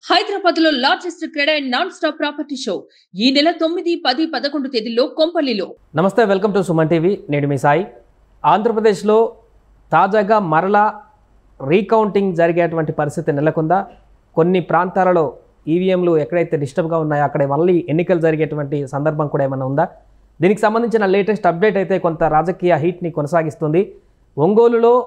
హైదరాబాద్ లో largest CREDAI and non stop property show ఈ నెల 9, 10, 11 తేదీల్లో కొంపల్లిలో. నమస్తే, వెల్కమ్ టు సుమన్ టీవీ. నేను మీ సాయి. ఆంధ్రప్రదేశ్లో తాజాగా మరలా రీకౌంటింగ్ జరిగేటువంటి పరిస్థితి నెలకొందా? కొన్ని ప్రాంతాలలో ఈవీఎంలు ఎక్కడైతే డిస్టర్బ్గా ఉన్నాయో అక్కడ మళ్ళీ ఎన్నికలు జరిగేటువంటి సందర్భం కూడా ఏమైనా ఉందా? దీనికి సంబంధించిన లేటెస్ట్ అప్డేట్ అయితే కొంత రాజకీయ హీట్ని కొనసాగిస్తుంది. ఒంగోలులో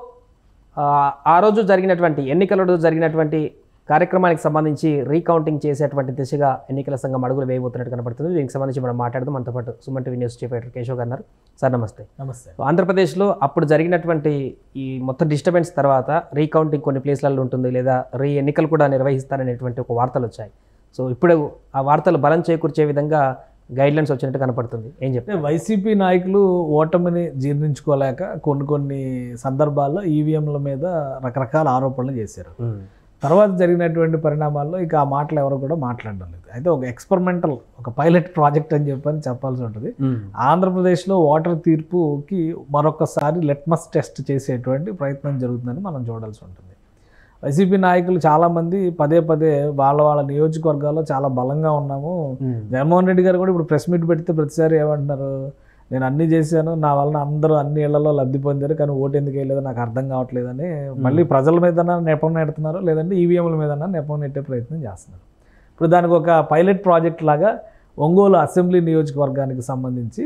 ఆ రోజు జరిగినటువంటి ఎన్నికలలో జరిగినటువంటి కార్యక్రమానికి సంబంధించి రీకౌంటింగ్ చేసేటువంటి దిశగా ఎన్నికల సంఘం అడుగులు వేయబోతున్నట్టు కనబడుతుంది. దీనికి సంబంధించి మనం మాట్లాడదాం. మనతో పాటు Suman TV news chief editor Keshav గారు ఉన్నారు. సార్ నమస్తే. నమస్తే. ఆంధ్రప్రదేశ్లో అప్పుడు జరిగినటువంటి ఈ మొత్తం డిస్టర్బెన్స్ తర్వాత రీకౌంటింగ్ కొన్ని ప్లేస్లలో ఉంటుంది, లేదా ఎన్నికలు కూడా నిర్వహిస్తారనేటువంటి ఒక వార్తలు వచ్చాయి. సో ఇప్పుడు ఆ వార్తలు బలం చేకూర్చే విధంగా గైడ్లైన్స్ వచ్చినట్టు కనపడుతుంది. ఏం చెప్తే వైసీపీ నాయకులు ఓటమిని జీర్ణించుకోలేక కొన్ని సందర్భాల్లో ఈవీఎంల మీద రకరకాల ఆరోపణలు చేశారు. తర్వాత జరిగినటువంటి పరిణామాల్లో ఇక ఆ మాటలు ఎవరు కూడా మాట్లాడడం లేదు. అయితే ఒక ఎక్స్పెరిమెంటల్, ఒక పైలట్ ప్రాజెక్ట్ అని చెప్పాల్సి ఉంటుంది. ఆంధ్రప్రదేశ్లో ఓటర్ తీర్పుకి మరొకసారి లిట్మస్ టెస్ట్ చేసేటువంటి ప్రయత్నం జరుగుతుందని మనం చూడాల్సి ఉంటుంది. వైసీపీ నాయకులు చాలామంది పదే వాళ్ళ నియోజకవర్గాల్లో చాలా బలంగా ఉన్నాము. జగన్మోహన్ రెడ్డి గారు కూడా ఇప్పుడు ప్రెస్ మీట్ పెడితే ప్రతిసారి ఏమంటున్నారు, నేను అన్నీ చేశాను, నా వలన అందరూ అన్ని ఇళ్లలో లబ్ధి పొందారు, కానీ ఓటు ఎందుకు వేయలేదో నాకు అర్థం కావట్లేదని మళ్ళీ ప్రజల మీద నెపం నెడుతున్నారు, లేదంటే ఈవీఎంల మీద నెపం నెట్టే ప్రయత్నం చేస్తున్నారు. ఇప్పుడు దానికి ఒక పైలట్ ప్రాజెక్ట్ లాగా ఒంగోలు అసెంబ్లీ నియోజకవర్గానికి సంబంధించి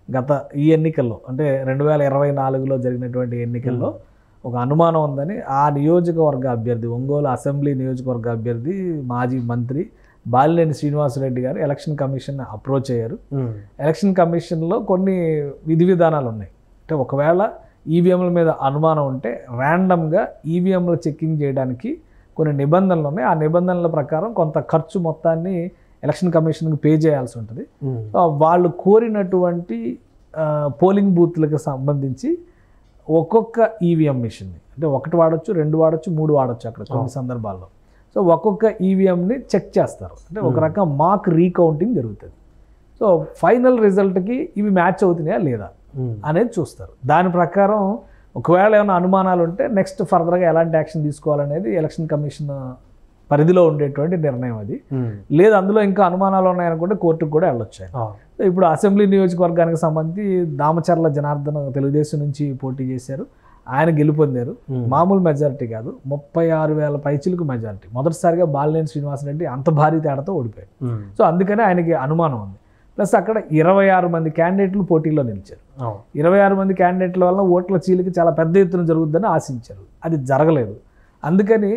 ఈ ఎన్నికల్లో, అంటే 2024లో జరిగినటువంటి ఎన్నికల్లో ఒక అనుమానం ఉందని ఆ నియోజకవర్గ అభ్యర్థి, ఒంగోలు అసెంబ్లీ నియోజకవర్గ అభ్యర్థి మాజీ మంత్రి బాలినేని శ్రీనివాసరెడ్డి గారు ఎలక్షన్ కమిషన్ అప్రోచ్ అయ్యారు. ఎలక్షన్ కమిషన్లో కొన్ని విధి విధానాలు ఉన్నాయి. అంటే ఒకవేళ ఈవీఎంల మీద అనుమానం ఉంటే ర్యాండమ్గా ఈవీఎంలు చెక్కింగ్ చేయడానికి కొన్ని నిబంధనలు ఉన్నాయి. ఆ నిబంధనల ప్రకారం కొంత ఖర్చు మొత్తాన్ని ఎలక్షన్ కమిషన్కి పే చేయాల్సి ఉంటుంది. వాళ్ళు కోరినటువంటి పోలింగ్ బూత్లకు సంబంధించి ఒక్కొక్క ఈవీఎం మిషన్ని, అంటే 1 వాడచ్చు, 2 వాడచ్చు, 3 వాడచ్చు అక్కడ కొన్ని సందర్భాల్లో. సో ఒక్కొక్క ఈవీఎంని చెక్ చేస్తారు. అంటే ఒక రకం మాక్ రీకౌంటింగ్ జరుగుతుంది. సో ఫైనల్ రిజల్ట్కి ఇవి మ్యాచ్ అవుతున్నాయా లేదా అనేది చూస్తారు. దాని ప్రకారం ఒకవేళ ఏమైనా అనుమానాలు ఉంటే నెక్స్ట్ ఫర్దర్గా ఎలాంటి యాక్షన్ తీసుకోవాలనేది ఎలక్షన్ కమిషన్ పరిధిలో ఉండేటువంటి నిర్ణయం అది. లేదు అందులో ఇంకా అనుమానాలు ఉన్నాయనుకుంటే కోర్టుకు కూడా వెళ్ళొచ్చు. సో ఇప్పుడు అసెంబ్లీ నియోజకవర్గానికి సంబంధించి దామచర్ల జనార్దన్ తెలుగుదేశం నుంచి పోటీ చేశారు. ఆయన గెలుపొందారు. మామూలు మెజారిటీ కాదు, 36,000 పైచిలకు మెజారిటీ. మొదటిసారిగా బాలినేని శ్రీనివాసరెడ్డి అంత భారీ తేడాతో ఓడిపోయారు. సో అందుకనే ఆయనకి అనుమానం ఉంది. ప్లస్ అక్కడ 26 మంది క్యాండిడేట్లు పోటీలో నిలిచారు. 26 మంది క్యాండిడేట్ల వల్ల ఓట్ల చీలిక చాలా పెద్ద ఎత్తున జరుగుతుందని ఆశించారు. అది జరగలేదు. అందుకని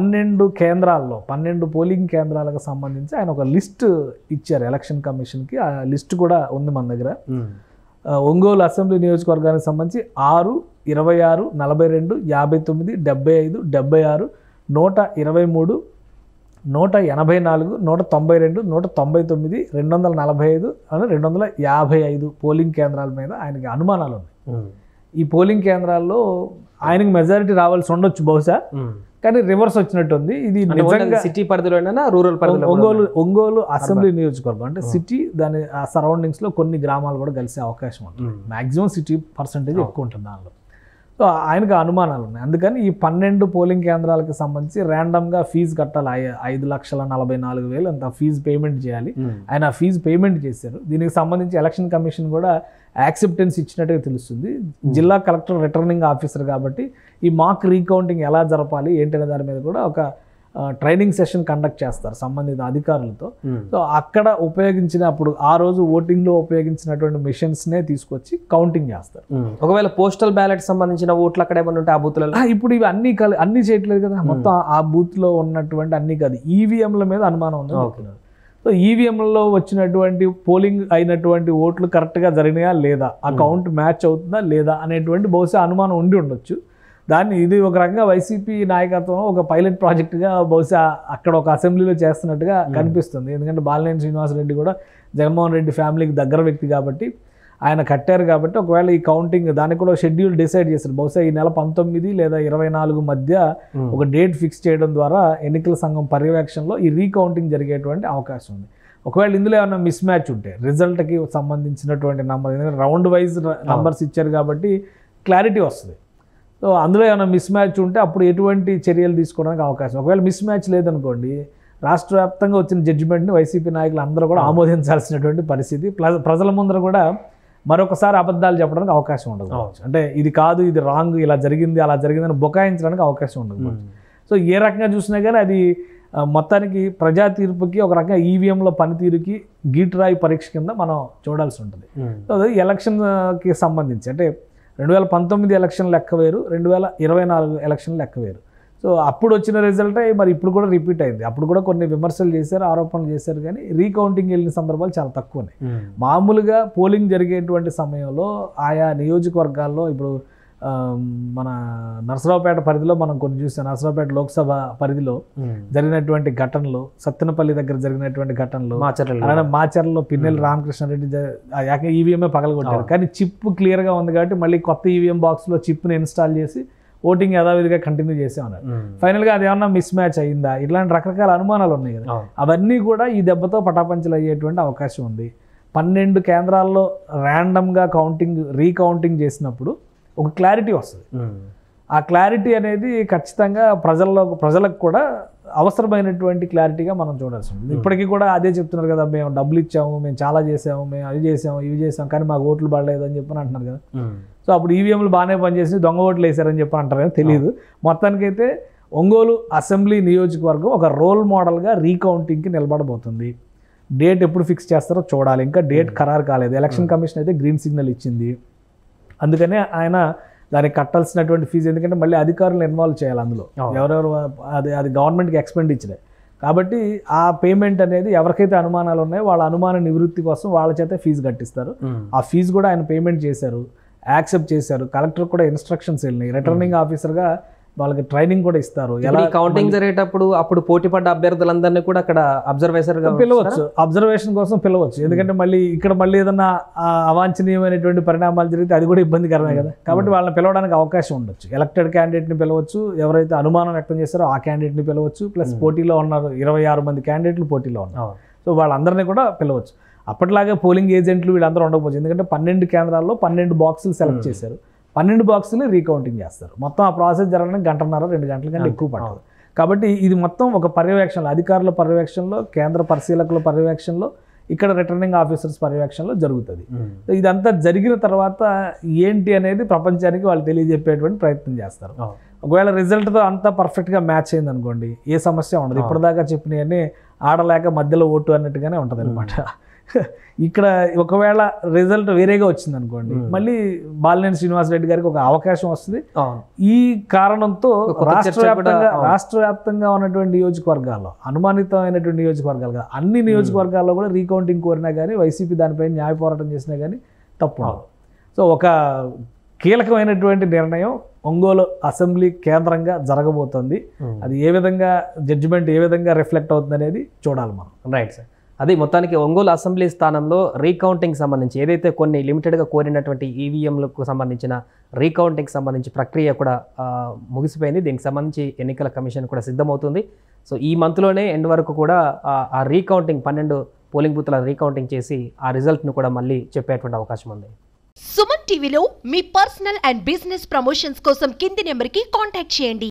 12 పోలింగ్ కేంద్రాలకు సంబంధించి ఆయన ఒక లిస్ట్ ఇచ్చారు ఎలక్షన్ కమిషన్కి. ఆ లిస్ట్ కూడా ఉంది మన దగ్గర. ఒంగోలు అసెంబ్లీ నియోజకవర్గానికి సంబంధించి 6, 26, 42, 59, 75, 76, 123, 184, 192, 199, 245 అని 255 పోలింగ్ కేంద్రాల మీద ఆయనకి అనుమానాలు ఉన్నాయి. ఈ పోలింగ్ కేంద్రాల్లో ఆయనకి మెజారిటీ రావాల్సి ఉండొచ్చు బహుశా, కానీ రివర్స్ వచ్చినట్టుంది. ఇది నిజంగా సిటీ పరిధిలోనైనా రూరల్ పరిధిలో ఒంగోలు అసెంబ్లీ నియోజకవర్గం అంటే సిటీ, దాని ఆ సరౌండింగ్స్లో కొన్ని గ్రామాలు కూడా కలిసే అవకాశం ఉంటుంది. మ్యాక్సిమం సిటీ పర్సంటేజ్ ఎక్కువ ఉంటుంది దానిలో. సో ఆయనకు అనుమానాలు ఉన్నాయి. అందుకని ఈ 12 పోలింగ్ కేంద్రాలకు సంబంధించి ర్యాండమ్గా ఫీజు కట్టాలి. 5,44,000 అంత ఫీజు పేమెంట్ చేయాలి. ఆయన ఆ ఫీజు పేమెంట్ చేశారు. దీనికి సంబంధించి ఎలక్షన్ కమిషన్ కూడా యాక్సెప్టెన్స్ ఇచ్చినట్టుగా తెలుస్తుంది. జిల్లా కలెక్టర్ రిటర్నింగ్ ఆఫీసర్ కాబట్టి ఈ మాక్ రీకౌంటింగ్ ఎలా జరపాలి ఏంటనే దాని మీద కూడా ఒక ట్రైనింగ్ సెషన్ కండక్ట్ చేస్తారు సంబంధిత అధికారులతో. సో అక్కడ అప్పుడు ఆ రోజు ఓటింగ్లో ఉపయోగించినటువంటి మిషన్స్నే తీసుకొచ్చి కౌంటింగ్ చేస్తారు. ఒకవేళ పోస్టల్ బ్యాలెట్ సంబంధించిన ఓట్లు అక్కడ ఏమైనా ఉంటే ఆ బూత్లలో ఇప్పుడు ఇవి అన్ని చేయట్లేదు కదా, మొత్తం ఆ బూత్లో ఉన్నటువంటి అన్ని కాదు, ఈవీఎంల మీద అనుమానం ఉంది. సో ఈవీఎంలలో వచ్చినటువంటి పోలింగ్ అయినటువంటి ఓట్లు కరెక్ట్గా జరిగినాయా లేదా, ఆ కౌంట్ మ్యాచ్ అవుతుందా లేదా అనేటువంటి బహుశా అనుమానం ఉండి ఉండొచ్చు. ఇది ఒక రకంగా వైసీపీ నాయకత్వం ఒక పైలట్ ప్రాజెక్టుగా బహుశా అక్కడ ఒక అసెంబ్లీలో చేస్తున్నట్టుగా కనిపిస్తుంది. ఎందుకంటే బాలినేని శ్రీనివాసరెడ్డి కూడా జగన్మోహన్ రెడ్డి ఫ్యామిలీకి దగ్గర వ్యక్తి కాబట్టి ఆయన కట్టారు. కాబట్టి ఒకవేళ ఈ కౌంటింగ్ దానికి కూడా షెడ్యూల్ డిసైడ్ చేశారు. బహుశా ఈ నెల 19 లేదా 24 మధ్య ఒక డేట్ ఫిక్స్ చేయడం ద్వారా ఎన్నికల సంఘం పర్యవేక్షణలో ఈ రీకౌంటింగ్ జరిగేటువంటి అవకాశం ఉంది. ఒకవేళ ఇందులో ఏమైనా మిస్ మ్యాచ్ ఉంటే రిజల్ట్కి సంబంధించినటువంటి నంబర్, ఎందుకంటే రౌండ్ వైజ్ నంబర్స్ ఇచ్చారు కాబట్టి క్లారిటీ వస్తుంది. సో అందులో ఏమైనా మిస్ మ్యాచ్ ఉంటే అప్పుడు ఎటువంటి చర్యలు తీసుకోవడానికి అవకాశం. ఒకవేళ మిస్ మ్యాచ్ లేదనుకోండి, రాష్ట్ర వ్యాప్తంగా వచ్చిన జడ్జిమెంట్ని వైసీపీ నాయకులు అందరూ కూడా ఆమోదించాల్సినటువంటి పరిస్థితి. ప్రజల ముందర కూడా మరొకసారి అబద్ధాలు చెప్పడానికి అవకాశం ఉండదు. అంటే ఇది కాదు, ఇది రాంగ్, ఇలా జరిగింది అలా జరిగిందని బుకాయించడానికి అవకాశం ఉండదు. సో ఏ రకంగా చూసినా కానీ అది మొత్తానికి ప్రజా తీర్పుకి ఒక రకంగా ఈవీఎంల పనితీరుకి గీటురాయి పరీక్ష కింద మనం చూడాల్సి ఉంటుంది. సో అది ఎలక్షన్కి సంబంధించి అంటే 2019 ఎలక్షన్ లెక్క వేరు, 2024 ఎలక్షన్ లెక్క వేరు. సో అప్పుడు వచ్చిన రిజల్టే మరి ఇప్పుడు కూడా రిపీట్ అయింది. అప్పుడు కూడా కొన్ని విమర్శలు చేశారు, ఆరోపణలు చేశారు, కానీ రీకౌంటింగ్ వెళ్ళిన సందర్భాలు చాలా తక్కువ ఉన్నాయి. మామూలుగా పోలింగ్ జరిగేటువంటి సమయంలో ఆయా నియోజకవర్గాల్లో ఇప్పుడు మన నరసరావుపేట పరిధిలో మనం కొన్ని చూసాం. నరసరావుపేట లోక్సభ పరిధిలో జరిగినటువంటి ఘటనలు, సత్తెనపల్లి దగ్గర జరిగినటువంటి ఘటనలు, అలానే మాచర్లలో పిన్నెల్లి రామకృష్ణారెడ్డి ఈవీఎంఏ పగలగొట్టారు. కానీ చిప్ క్లియర్గా ఉంది కాబట్టి మళ్ళీ కొత్త ఈవీఎం బాక్స్లో చిప్ని ఇన్స్టాల్ చేసి ఓటింగ్ యథావిధిగా కంటిన్యూ చేసే ఉన్నారు. ఫైనల్గా అది ఏమన్నా మిస్ మ్యాచ్ అయ్యిందా, ఇట్లాంటి రకరకాల అనుమానాలు ఉన్నాయి కదా. అవన్నీ కూడా ఈ దెబ్బతో పటాపంచలు అయ్యేటువంటి అవకాశం ఉంది. 12 కేంద్రాల్లో ర్యాండమ్గా రీకౌంటింగ్ చేసినప్పుడు ఒక క్లారిటీ వస్తుంది. ఆ క్లారిటీ అనేది ఖచ్చితంగా ప్రజలకు కూడా అవసరమైనటువంటి క్లారిటీగా మనం చూడాల్సి ఉంటుంది. ఇప్పటికీ కూడా అదే చెప్తున్నారు కదా, మేము డబ్బులు ఇచ్చాము, మేము చాలా చేసాము, మేము అవి చేసాము, ఇవి చేసాము, కానీ మాకు ఓట్లు పడలేదు అని చెప్పని అంటున్నారు కదా. సో అప్పుడు ఈవీఎంలు బాగానే పనిచేసి దొంగ ఓట్లు వేసారని చెప్పి అంటారు కదా, తెలియదు. మొత్తానికైతే ఒంగోలు అసెంబ్లీ నియోజకవర్గం ఒక రోల్ మోడల్గా రీకౌంటింగ్కి నిలబడబోతుంది. డేట్ ఎప్పుడు ఫిక్స్ చేస్తారో చూడాలి. ఇంకా డేట్ ఖరారు కాలేదు. ఎలక్షన్ కమిషన్ అయితే గ్రీన్ సిగ్నల్ ఇచ్చింది. అందుకనే ఆయన దానికి కట్టాల్సినటువంటి ఫీజు, ఎందుకంటే మళ్ళీ అధికారులను ఇన్వాల్వ్ చేయాలి అందులో, ఎవరెవరు అది గవర్నమెంట్కి ఎక్స్పెండిచరే కాబట్టి ఆ పేమెంట్ అనేది ఎవరికైతే అనుమానాలు ఉన్నాయో వాళ్ళ అనుమాన నివృత్తి కోసం వాళ్ళ చేత ఫీజు కట్టిస్తారు. ఆ ఫీజు కూడా ఆయన పేమెంట్ చేశారు, యాక్సెప్ట్ చేశారు. కలెక్టర్ కూడా ఇన్స్ట్రక్షన్స్ వెళ్ళినాయి. రిటర్నింగ్ ఆఫీసర్గా వాళ్ళకి ట్రైనింగ్ కూడా ఇస్తారు. ఎలా కౌంటింగ్ జరిగేటప్పుడు అప్పుడు పోటీ పడ్డ అభ్యర్థులందరినీ కూడా అక్కడ అబ్జర్వేషన్గా పిలవచ్చు, అబ్జర్వేషన్ కోసం పిలవచ్చు. ఎందుకంటే మళ్ళీ ఏదన్నా అవాంఛనీయమైనటువంటి పరిణామాలు జరిగితే అది కూడా ఇబ్బందికరమే కదా. కాబట్టి వాళ్ళని పిలవడానికి అవకాశం ఉండొచ్చు. ఎలక్టెడ్ క్యాండిడేట్ని పిలవచ్చు, ఎవరైతే అనుమానం వ్యక్తం చేస్తారో ఆ క్యాండిడేట్ని పిలవచ్చు. ప్లస్ పోటీలో ఉన్నారు 26 మంది క్యాండిడేట్లు పోటీలో ఉన్నారు. సో వాళ్ళందరినీ కూడా పిలవచ్చు. అప్పటిలాగే పోలింగ్ ఏజెంట్లు వీళ్ళందరూ ఉండకపోవచ్చు. ఎందుకంటే 12 కేంద్రాల్లో 12 బాక్సులు సెలెక్ట్ చేశారు. 12 బాక్సులు రీకౌంటింగ్ చేస్తారు. మొత్తం ఆ ప్రాసెస్ జరగడానికి 1.5-2 గంటల కంటే ఎక్కువ పడుతుంది. కాబట్టి ఇది మొత్తం ఒక పర్యవేక్షణలో, అధికారుల పర్యవేక్షణలో, కేంద్ర పరిశీలకుల పర్యవేక్షణలో, ఇక్కడ రిటర్నింగ్ ఆఫీసర్స్ పర్యవేక్షణలో జరుగుతుంది. ఇదంతా జరిగిన తర్వాత ఏంటి అనేది ప్రపంచానికి వాళ్ళు తెలియజెప్పేటువంటి ప్రయత్నం చేస్తారు. ఒకవేళ రిజల్ట్తో అంతా పర్ఫెక్ట్గా మ్యాచ్ అయింది అనుకోండి, ఏ సమస్య ఉండదు. ఇప్పటిదాకా చెప్పినవన్నీ ఆడలేక మధ్యలో ఓటు అన్నట్టుగానే ఉంటుంది అనమాట. ఇక్కడ ఒకవేళ రిజల్ట్ వేరేగా వచ్చింది అనుకోండి, మళ్ళీ బాలినేని శ్రీనివాసరెడ్డి గారికి ఒక అవకాశం వస్తుంది. ఈ కారణంతో రాష్ట్ర వ్యాప్తంగా ఉన్నటువంటి నియోజకవర్గాల్లో, అనుమానితమైనటువంటి నియోజకవర్గాలు కదా, అన్ని నియోజకవర్గాల్లో కూడా రీకౌంటింగ్ కోరినా కానీ, వైసీపీ దానిపై న్యాయ పోరాటం చేసినా కానీ తప్పు. సో ఒక కీలకమైనటువంటి నిర్ణయం ఒంగోలు అసెంబ్లీ కేంద్రంగా జరగబోతోంది. అది ఏ విధంగా జడ్జిమెంట్ ఏ విధంగా రిఫ్లెక్ట్ అవుతుంది అనేది చూడాలి మనం. Right sir. అది మొత్తానికి ఒంగోలు అసెంబ్లీ స్థానంలో రీకౌంటింగ్ సంబంధించి ఏదైతే కొన్ని లిమిటెడ్గా కోరినటువంటి ఈవీఎంలకు సంబంధించిన రీకౌంటింగ్ సంబంధించి ప్రక్రియ కూడా ముగిసిపోయింది. దీనికి సంబంధించి ఎన్నికల కమిషన్ కూడా సిద్ధమవుతుంది. సో ఈ మంత్లోనే ఎండ్ వరకు కూడా ఆ రీకౌంటింగ్ 12 పోలింగ్ బూత్ల రీకౌంటింగ్ చేసి ఆ రిజల్ట్ను కూడా మళ్ళీ చెప్పేటువంటి అవకాశం ఉంది. సుమన్ టీవీలో మీ పర్సనల్ అండ్ బిజినెస్ ప్రమోషన్స్ కోసం కింది నెంబర్కి కాంటాక్ట్ చేయండి.